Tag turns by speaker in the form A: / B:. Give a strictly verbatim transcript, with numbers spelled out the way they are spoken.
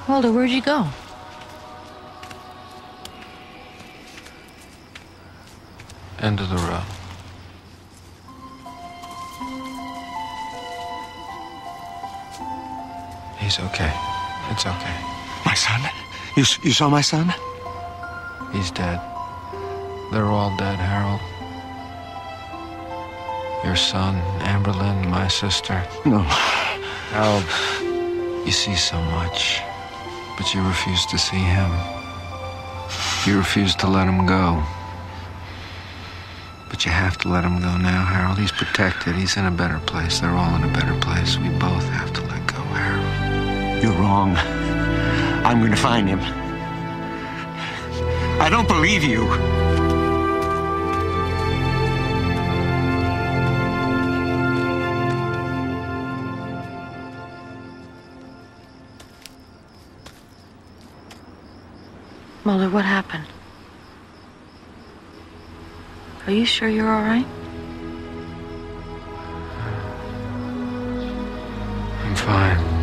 A: Mulder, where'd you go?
B: End of the road. He's okay. It's okay.
C: My son? You, you saw my son?
B: He's dead. They're all dead, Harold. Your son, Amberlynn, my sister.
C: No.
B: Harold, you see so much, but you refuse to see him. You refuse to let him go. But you have to let him go now, Harold. He's protected. He's in a better place. They're all in a better place. We both have to let go, Harold.
C: You're wrong. I'm going to find him. I don't believe you.
A: Mulder, what happened? Are you sure you're all right?
B: I'm fine.